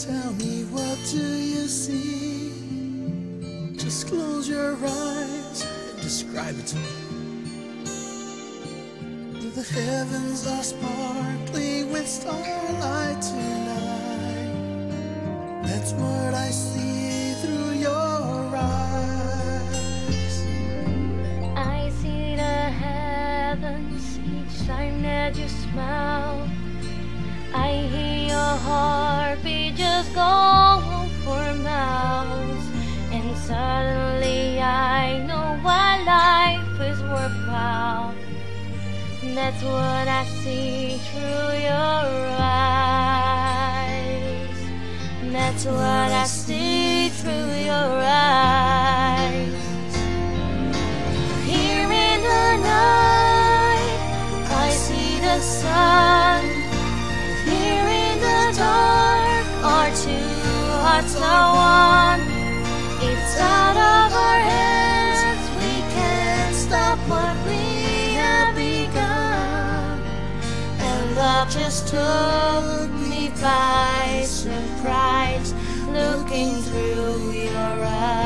Tell me, what do you see? Just close your eyes and describe it to me. The heavens are sparkling with starlight tonight. That's what I see through your eyes. I see the heavens each time that you smile. I hear your heartbeat just go for miles. And suddenly I know why life is worthwhile. That's what I see through your eyes. That's what I see through your eyes. Here in the night, I see the sun. Here in the dark, our two hearts are one. It's out of our hands, we can't stop what we have begun. And love just took me by surprise, looking through your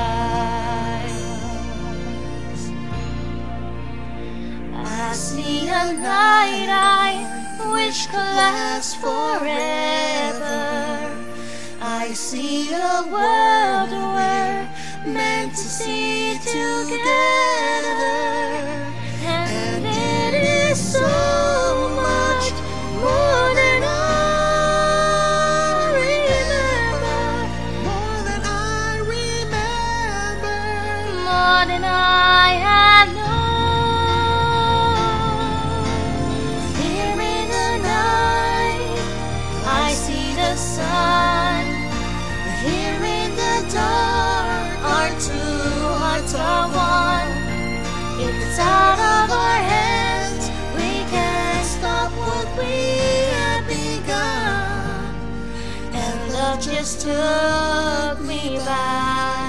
eyes. I see a night I wish could last forever. I see a world we're meant to see together. And it is so much more than I remember. More than I remember. More than I have known. Here in the night, I see the sun. Here in the dark, our two hearts are one. If it's out of our hands, we can't stop what we have begun. And love just took me by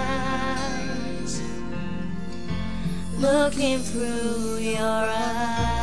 surprise, looking through your eyes.